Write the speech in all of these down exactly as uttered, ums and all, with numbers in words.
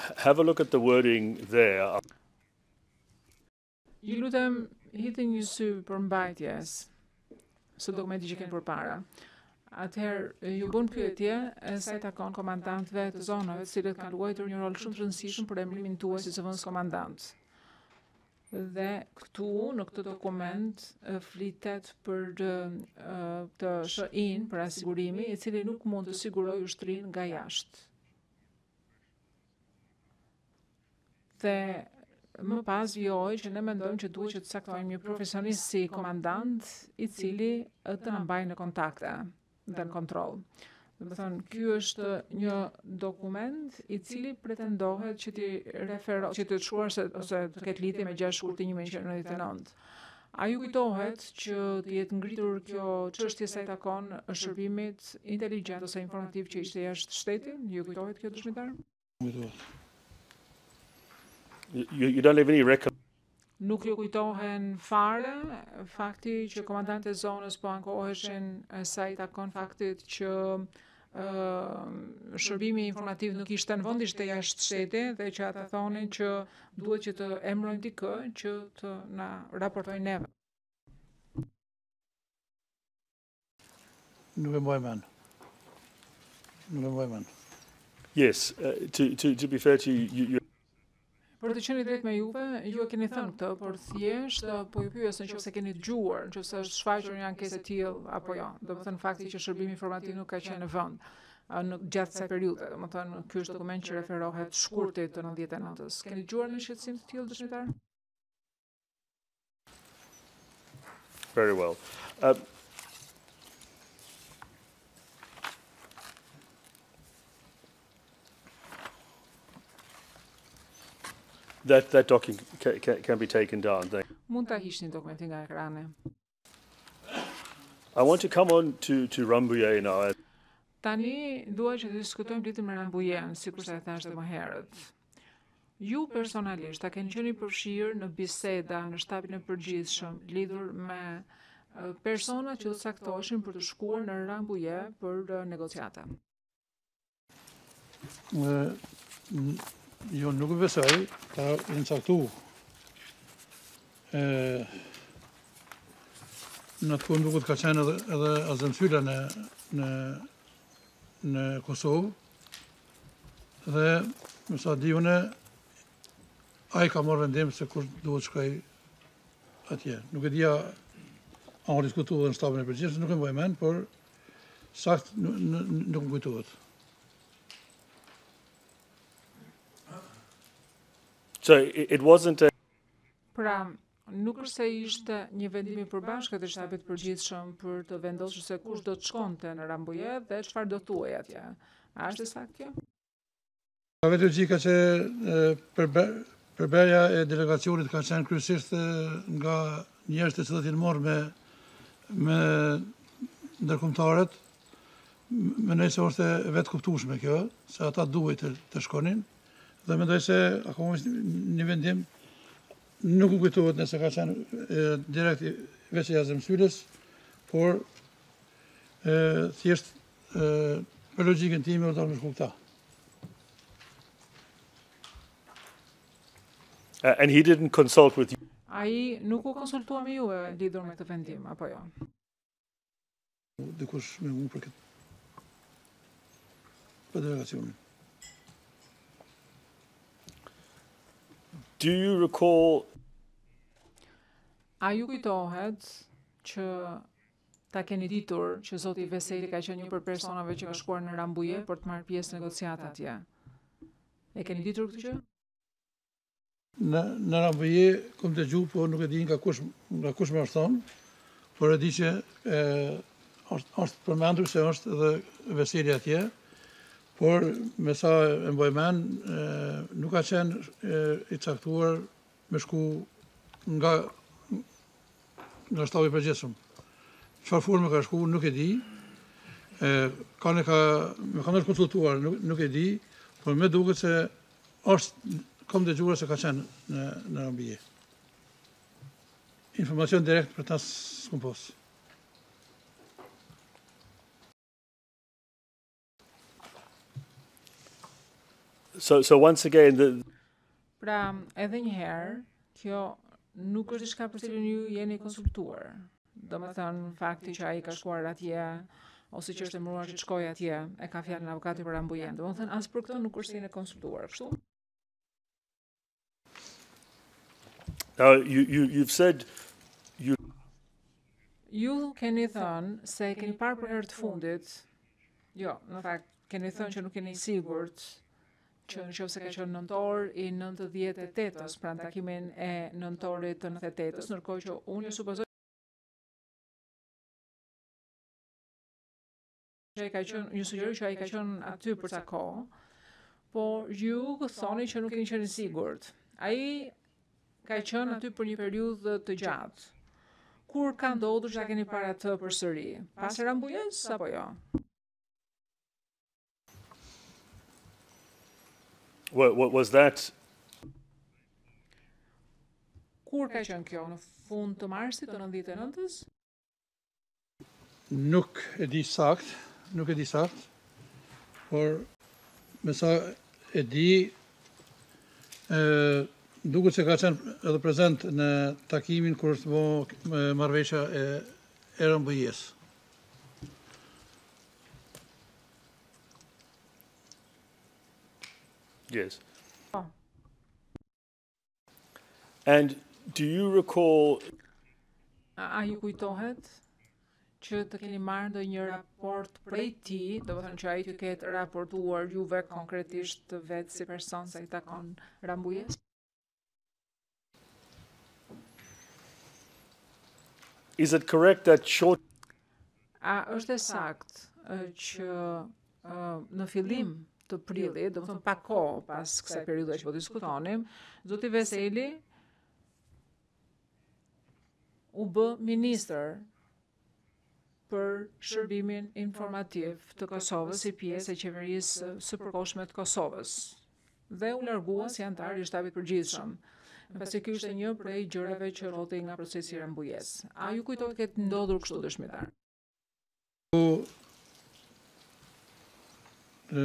have a look at the wording there. Ju lutem hidhni një sy përmbajtjes së dokumenti që keni përpara. Atëherë ju bën pyetje e sa i takon komandantëve të zonave, të cilët kanë luajtur një rol shumë të rëndësishëm për emrimin tuaj si zëvendës komandant. Dhe këtu në këtë dokument flitet për të S H I-n për asigurimi, i cili nuk mund të sigurojë ushtrinë nga jashtë. Dhe më pas vjoj që ne mendojmë që duhet që të caktojmë një profesionist si komandant i cili të na mbajë në kontakte dhe në kontroll. Do të thonë, ky është një dokument i cili pretendohet që ti refero, që të shkruar se ose të ketë lidhje me gjashtë shkurti një mijë nëntëqind e nëntëdhjetë e nëntë. A ju kujtohet që të jetë ngritur kjo çështje sa i takon shërbimit inteligjent ose informativ që ishte jashtë shtetit? Ju kujtohet kjo dëshmitar? Kujtohet. You, you don't have any record. Nuk ju kujtohen fare fakti që komandantët e zonës po ankoheshin sa i takon faktit që uh, shërbimi informativ nuk ishte në vend, ishte jashtë shtetit dhe që ata thonin që duhet që të emrojnë dikë që të na raportojnë neve. Nuk e mbaj mend. Nuk e mbaj mend. Yes, uh, to, to, to be fair to you, you, you Për të qenë drejt me juve, ju e keni thënë këtë, por thjesht po ju pyes nëse keni dëgjuar, nëse është shfaqur një ankesë e tillë apo jo. Do të thënë fakti që shërbimi informativ nuk ka qenë në vend në gjatë kësaj periudhe. Do të thënë ky është dokument që referohet shkurtit të nëntëdhjetë e nëntës. Keni dëgjuar në shqetësim të tillë dëshmitar? Very well. Uh, That, that document can, can, can be taken down. Mund ta hiqni dokumentin nga ekrani. I want to come on to, to Rambouillet now. Tani dua që të diskutojmë lidhur me Rambouillet, sikur sa e thash edhe më herët. Ju personalisht a keni qenë i përfshirë në biseda në shtabin e përgjithshëm lidhur me persona që të caktoheshin për të shkuar në Rambouillet për negociata? Jo, nuk e besoj, ta jenë caktu. Në të kohë duket ka qenë edhe, edhe azemsyla në, në, në Kosovë, dhe më sa di une, a i ka marrë vendim se kur duhet shkoj atje. Nuk e dija, a në diskutu dhe në shtabën e përgjithshëm, nuk e mbaj mend, por sakt nuk më kujtohet. So it wasn't a... Pra, nuk është se ishte një vendim i përbashkët të shtabit përgjithshëm për të vendosur se kush do të shkonte në Rambouillet dhe çfarë do thuaj atje. A është saktë kjo? Ka vetë logjika që përberja e delegacionit ka qenë kryesisht nga njerëz të cilët janë marrë me me ndërkombëtarët. Mendoj se është vetë kuptueshme kjo, se ata duhet të, të shkonin. Dhe mendoj se akoma është një vendim, nuk u kujtohet nëse ka qenë direkt veç e azemsyles, por e, thjesht e, për logjikën time u dalë me shku këta. Uh, and he didn't consult with you. Ai nuk u konsultua me juve lidhur me këtë vendim, apo jo? Dikush me unë për këtë për delegacionin. Do you recall... A ju kujtohet që ta keni ditur që zoti Veseli ka qenë një për personave që ka shkuar në Rambouillet për të marrë pjesë negociata atje? E keni ditur këtë gjë? Në, në Rambouillet kom të gjuhë, po nuk e di nga kush, nga kush më është thonë, por e di që e, është, është përmendur se është edhe Veseli atje, por me sa e mbaj mend, nuk ka qenë e, i caktuar me shku nga nga shtabi i përgjithshëm. Çfarë forme ka shku, nuk e di. E, ka ne ka me kanë konsultuar, nuk, nuk e di, por më duket se është kam dëgjuar se ka qenë në në Rambouillet. Informacion direkt për ta s'kom pas. So, so once again, the, Pra, edhe një herë, kjo nuk është diçka për cilën ju jeni konsultuar. Domethënë, fakti që ai ka shkuar atje ose që është emëruar që të shkojë atje, e ka fjalën e avokatit për Rambujen. Domethënë, as për këtë nuk është se jeni konsultuar, kështu? now you, you, you've said you, Ju keni thënë se keni parë për herë të fundit, jo, në fakt, keni thënë që nuk keni sigurt që në qoftë se ka qenë nëntor i nëntëdhjetë e tetës, pra në takimin e nëntorit të nëntëdhjetë e tetës, ndërkohë që unë ju supozoj që ai ka qenë, ju sugjeroj që ai ka qenë aty për sa kohë, por ju thoni që nuk keni qenë i sigurt. Ai ka qenë aty për një periudhë të gjatë. Kur ka ndodhur që ta keni parë atë përsëri? Pas Rambujes apo jo? what, what was that? Kur ka qenë kjo? Në fund të marsit të nëntëdhjetë e nëntës? Nuk e di sakt, nuk e di sakt, por me sa e di, e, duket se ka qenë edhe prezent në takimin kur është bo marrëveshja e e Rambujes. Yes. Oh. And do you recall? A, a ju kujtohet që të keni marrë ndonjë raport prej tij, do të thënë që ai t'ju ketë raportuar juve konkretisht vetë si person sa i takon Rambujes? Is it correct that short? A është e sakt që uh, në fillim të prillit, do të thënë pak kohë pas kësaj periudhe që po diskutonim, zoti Veseli u bë ministër për shërbimin informativ të Kosovës si pjesë e qeverisë së përkohshme të Kosovës dhe u largua si antar i shtabit përgjithshëm. Pasi ky ishte një prej gjërave që rrotej nga procesi i Rambujes. A ju kujtohet këtë ndodhur kështu dëshmitar? Po, e,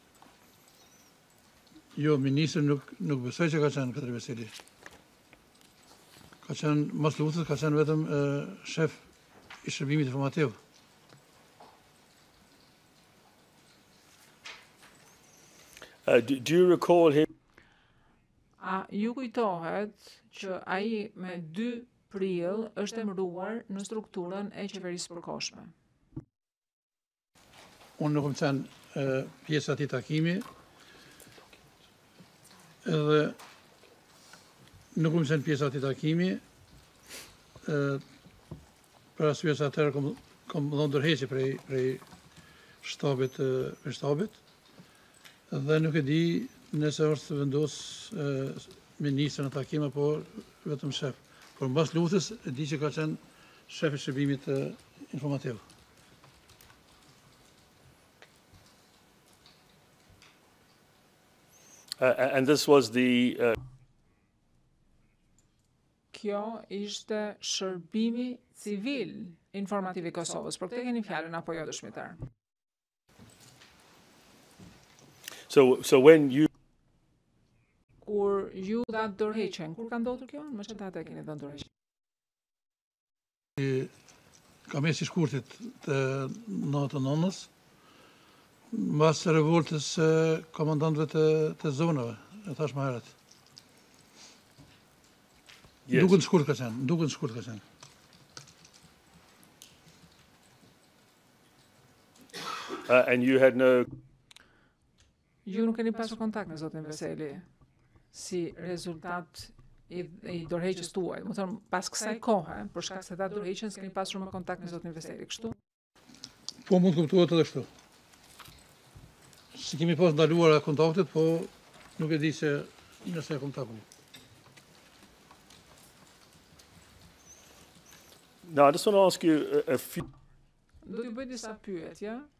jo, ministri nuk, nuk besoj që ka qenë Katër Veseli. Ka qenë, mos lutës, ka qenë vetëm e, shef i shërbimit informativ. Uh, do, do you recall him? A ju kujtohet që ai me dy prill është emëruar në strukturën e qeverisë përkohshme? Unë nuk më qenë e, pjesë ati takimi, edhe nuk më qenë pjesë ati takimi, e, për arsye se atëherë kom, kom dhënë ndërheqje prej, prej shtabit, e, prej shtabit, dhe nuk e di nëse është vendos e, ministër në takim apo vetëm shef. Por mbas lutës e di që ka qenë shef i shërbimit e, informativ. Uh, and this was the. Uh, Kjo ishte shërbimi civil informativ i Kosovës. Për këtë keni fjalën apo jo dëshmitar? so, so when you. Kur ju dha dorëheqjen, kur ka ndodhur kjo? Më çfarë date keni dhënë dorëheqjen? Ka mesi shkurtit të natë nënës, mbas revoltës e, komandantëve të, të zonave, e thash më herët. Yes. Duket shkurt ka qenë, duket shkurt ka qenë. Uh, and you had no. Ju nuk keni pasur kontakt me zotin Veseli si rezultat i, i dorëheqjes tuaj. Do të thonë pas kësaj kohe, për shkak se ta dorëheqjen s'keni pasur më kontakt me zotin Veseli, kështu? Po mund kuptohet edhe kështu. Si kemi pas ndaluar kontaktet, po nuk e di se nëse e kom takuar. Now, I just want to ask you a, a few. Do t'ju bëj disa pyetje